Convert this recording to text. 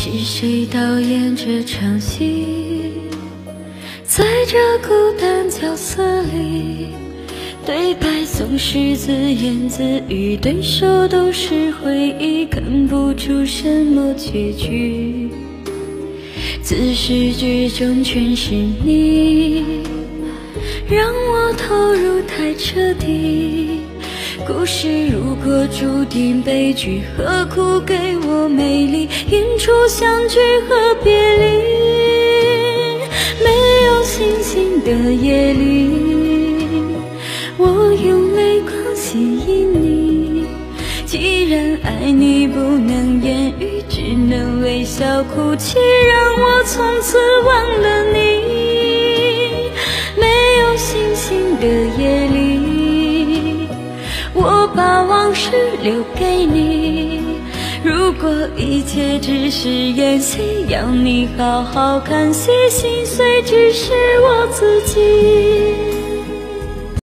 是谁导演这场戏？在这孤单角色里，对白总是自言自语，对手都是回忆，看不出什么结局。自始至终全是你，让我投入太彻底。故事如果注定悲剧，何苦给我美丽？演出相聚和别离，没有星星的夜里，我用泪光吸引你。既然爱你不能言语，只能微笑哭泣，让我从此忘了你。没有星星的夜里，我把往事留给你。如果一切只是演戏，要你好好看戏，心碎只是我自己。